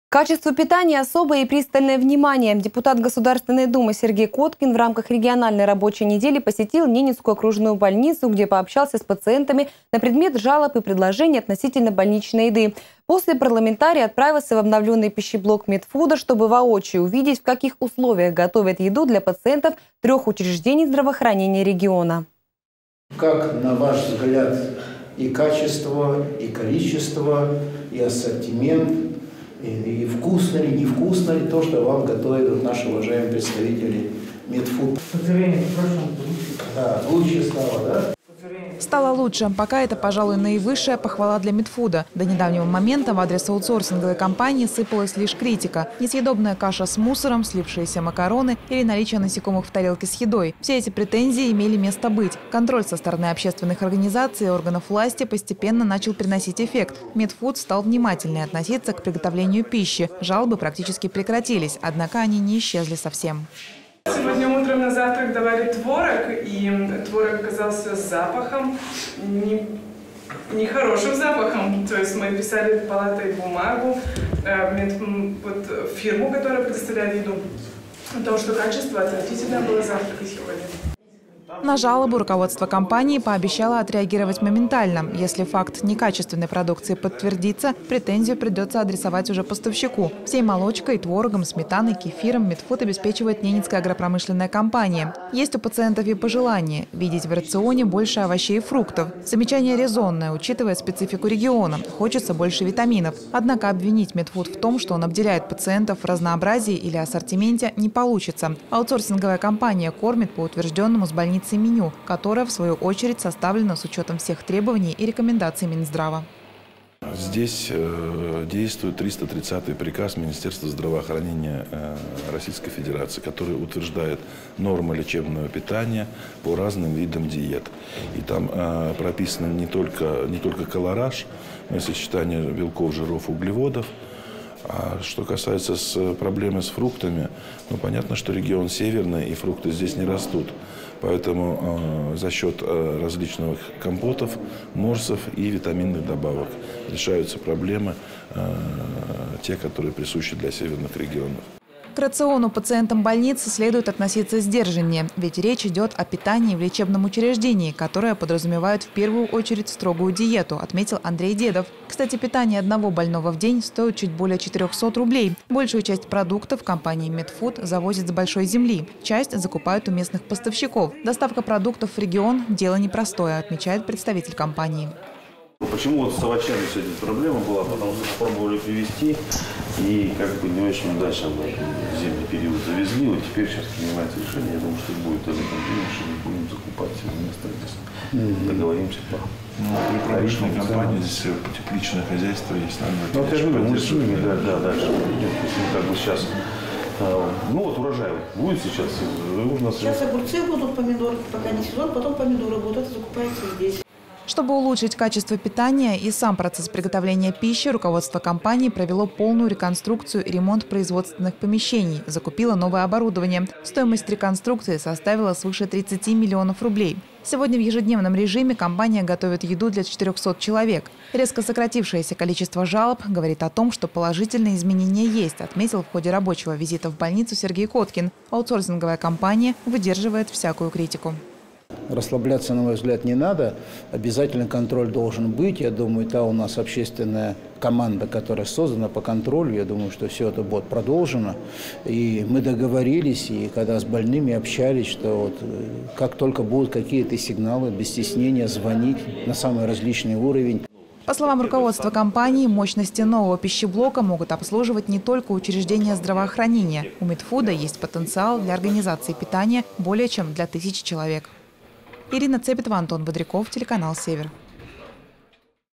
Качеству питания особое и пристальное внимание. Депутат Государственной Думы Сергей Коткин в рамках региональной рабочей недели посетил Ненецкую окружную больницу, где пообщался с пациентами на предмет жалоб и предложений относительно больничной еды. После парламентарий отправился в обновленный пищеблок Медфуда, чтобы воочию увидеть, в каких условиях готовят еду для пациентов 3 учреждений здравоохранения региона. Как, на ваш взгляд, и качество, и количество, и ассортимент, и вкусно ли, невкусно ли то, что вам готовят наши уважаемые представители Медфуд? Да, лучше стало, да? Стало лучше. Пока это, пожалуй, наивысшая похвала для Медфуда. До недавнего момента в адрес аутсорсинговой компании сыпалась лишь критика. Несъедобная каша с мусором, слипшиеся макароны или наличие насекомых в тарелке с едой. Все эти претензии имели место быть. Контроль со стороны общественных организаций и органов власти постепенно начал приносить эффект. Медфуд стал внимательнее относиться к приготовлению пищи. Жалобы практически прекратились, однако они не исчезли совсем. Сегодня утром на завтрак давали творог, и творог оказался с запахом, нехорошим запахом. То есть мы писали палатой бумагу, фирму, которая предоставляет еду, о том, что качество отвратительное было завтрака сегодня. На жалобу руководство компании пообещало отреагировать моментально. Если факт некачественной продукции подтвердится, претензию придется адресовать уже поставщику. Всей молочкой, творогом, сметаной, кефиром Медфуд обеспечивает Ненецкая агропромышленная компания. Есть у пациентов и пожелание – видеть в рационе больше овощей и фруктов. Замечание резонное, учитывая специфику региона. Хочется больше витаминов. Однако обвинить Медфуд в том, что он обделяет пациентов в разнообразии или ассортименте, не получится. Аутсорсинговая компания кормит по утвержденному с больницы меню, которое, в свою очередь, составлено с учетом всех требований и рекомендаций Минздрава. Здесь действует 330-й приказ Министерства здравоохранения Российской Федерации, который утверждает нормы лечебного питания по разным видам диет. И там прописано не только колораж, но и сочетание белков, жиров, углеводов. А что касается проблемы с фруктами, понятно, что регион северный, и фрукты здесь не растут. Поэтому за счет различных компотов, морсов и витаминных добавок решаются проблемы, те, которые присущи для северных регионов. К рациону пациентам больницы следует относиться сдержаннее, ведь речь идет о питании в лечебном учреждении, которое подразумевает в первую очередь строгую диету, отметил Андрей Дедов. Кстати, питание одного больного в день стоит чуть более 400 рублей. Большую часть продуктов компания Медфуд завозит с большой земли. Часть закупают у местных поставщиков. Доставка продуктов в регион – дело непростое, отмечает представитель компании. Почему вот с овощами сегодня проблема была? Потому что пробовали привезти и не очень удачно в зимний период завезли. Вот теперь сейчас принимается решение, я думаю, что будет в этом решении, будем закупать вместо здесь. Договоримся по при промышленной компании здесь тепличное хозяйство есть. Ну, я же говорю, мы с ними, дальше придем. Сейчас, урожай будет сейчас. Сейчас огурцы будут, помидоры, пока не сезон, потом помидоры будут, это закупается здесь. Чтобы улучшить качество питания и сам процесс приготовления пищи, руководство компании провело полную реконструкцию и ремонт производственных помещений, закупило новое оборудование. Стоимость реконструкции составила свыше 30 миллионов рублей. Сегодня в ежедневном режиме компания готовит еду для 400 человек. Резко сократившееся количество жалоб говорит о том, что положительные изменения есть, отметил в ходе рабочего визита в больницу Сергей Коткин. Аутсорсинговая компания выдерживает всякую критику. Расслабляться, на мой взгляд, не надо. Обязательно контроль должен быть. Я думаю, та у нас общественная команда, которая создана по контролю, я думаю, что все это будет продолжено. И мы договорились, и когда с больными общались, что как только будут какие-то сигналы, без стеснения звонить на самый различный уровень. По словам руководства компании, мощности нового пищеблока могут обслуживать не только учреждения здравоохранения. У Медфуда есть потенциал для организации питания более чем для 1000 человек. Ирина Цепетова, Антон Бодряков, телеканал «Север».